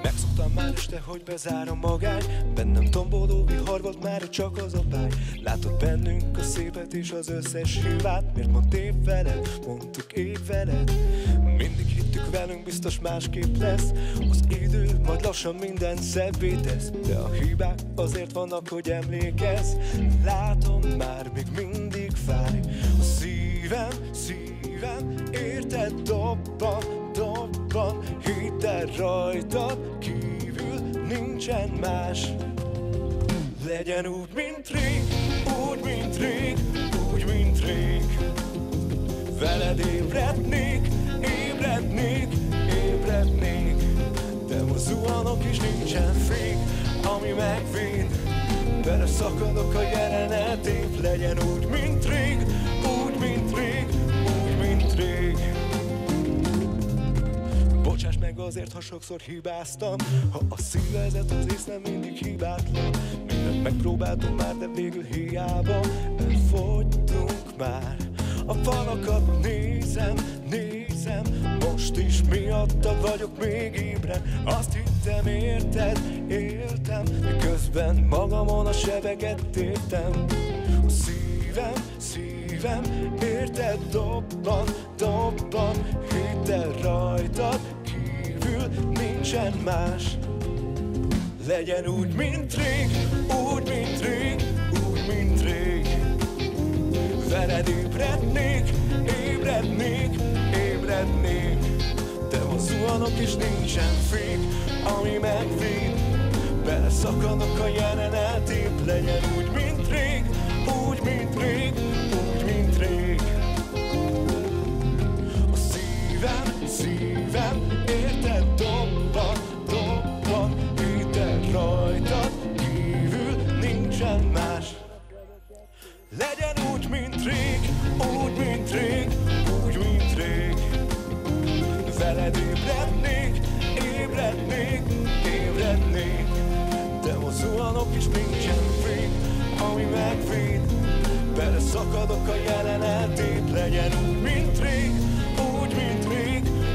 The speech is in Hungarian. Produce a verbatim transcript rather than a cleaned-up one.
Megszoktam már este, hogy bezár a magány, bennem tomboló vihar volt már, csak az a báj. Látod bennünk a szépet és az összes hibát. Miért mondd épp veled, mondtuk épp veled. Mindig hittük velünk, biztos másképp lesz. Az idő majd lassan minden szebbé tesz, de a hibák azért vannak, hogy emlékezz. Látom, már még mindig fáj a szívem, szívem, érted, dobban, dobban. Hidd el, rajtad kívül nincsen más. Legyen úgy, mint rég, úgy, mint rég, úgy, mint rég. Veled ébrednék, ébrednék, ébrednék. De most zuhanok és nincsen fék, ami megvéd. Beleszakadok a jelenetét. Legyen úgy, mint rég, úgy, mint rég, úgy, mint rég. Bocsáss meg azért, ha sokszor hibáztam, ha a szívezet az ész nem mindig hibátlan. Mindent megpróbáltunk már, de végül hiába. Elfogytunk már. A falakat nézem, nézem, most is miattad vagyok még ébren. Azt hittem, érted, éltem, miközben magamon a sebeket téptem. A szívem, szívem, érted, dobban, dobban. Hidd el, rajtad kívül nincsen más. Legyen úgy, mint rég, úgy, mint rég, úgy, mint rég. Veled ébrednék, ébrednék, ébrednék. De most zuhanok és nincsen fék, ami megvéd. Beleszakadok a jelenetét. Legyen úgy, mint rég, úgy, mint rég, úgy, mint rég. A szívem, szívem, érted, dobban, dobban. Hidd el, rajtad kívül nincsen más. Legyen úgy, mint rég, úgy, mint rég, úgy, mint rég. Veled ébrednék, ébrednék, ébrednék. De most zuhanok és nincsen fék, ami megvéd. Beleszakadok a jelenetét. Legyen úgy, mint rég, úgy, mint rég,